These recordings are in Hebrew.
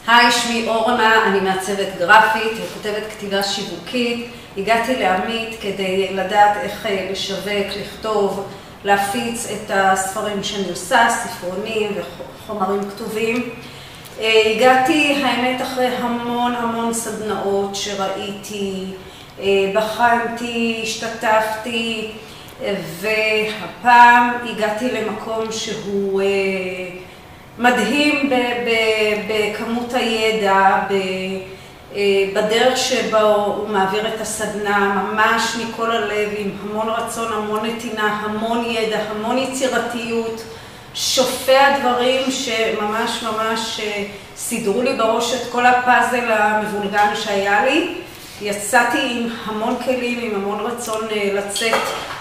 היי, שמי אורנה, אני מעצבת גרפית וכותבת כתיבה שיווקית. הגעתי לעמית כדי לדעת איך לשווק, לכתוב, להפיץ את הספרים שאני עושה, ספרונים וחומרים כתובים. הגעתי, האמת, אחרי המון סדנאות שראיתי, בחנתי, השתתפתי, והפעם הגעתי למקום שהוא מדהים בכמות הידע, בדרך שבה הוא מעביר את הסדנה, ממש מכל הלב, עם המון רצון, המון נתינה, המון ידע, המון יצירתיות, שופע דברים שממש סידרו לי בראש את כל הפאזל המבולגן שהיה לי. יצאתי עם המון כלים, עם המון רצון לצאת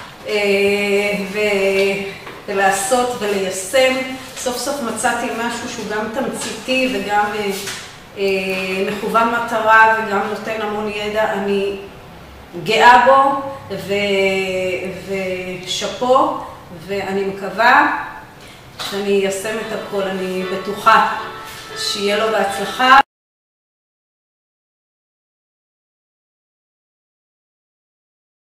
ולעשות וליישם. סוף סוף מצאתי משהו שהוא גם תמציתי וגם מכוון מטרה וגם נותן המון ידע. אני גאה בו ושפו, ואני מקווה שאני איישם את הכל. אני בטוחה שיהיה לו בהצלחה.